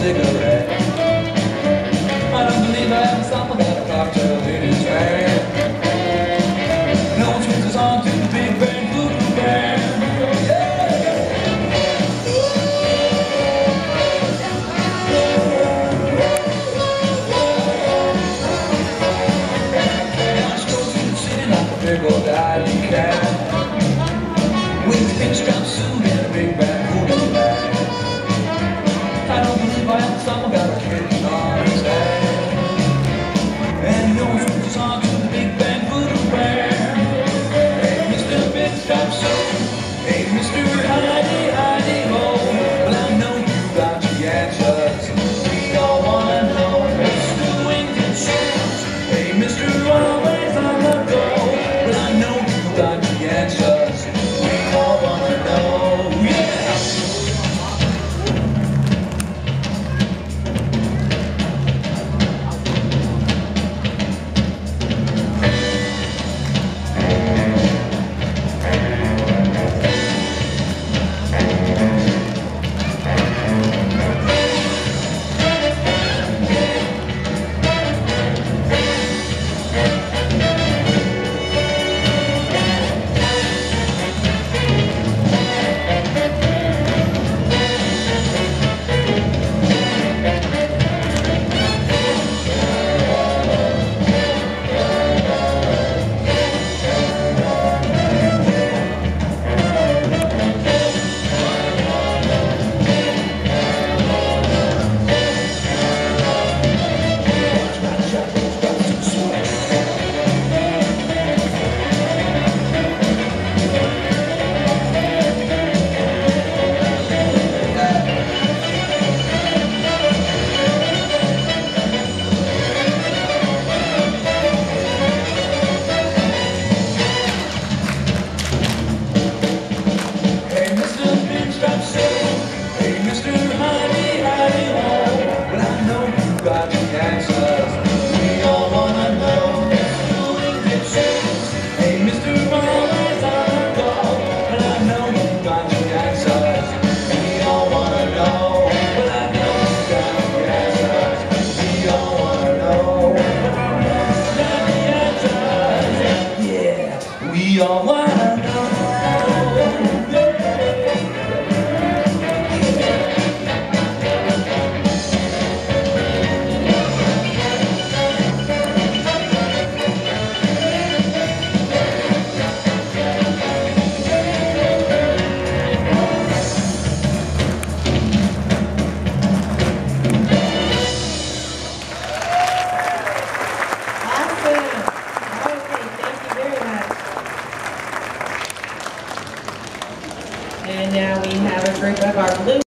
cigarette. I don't believe I haven't stopped without a cocktail in his hand. No one switches on to the Big Bang Voodoo Band. Big old alley cat with a pinch-drop suit and a big bad voodoo bag. I don't believe I have something about a kitten on his head. And he knows which is on to the Big Bang Voodoo Band. Hey, Mr. Pinch-drop suit. Hey, Mr. Hidey, Hidey, ho. Well, I know you got the answer.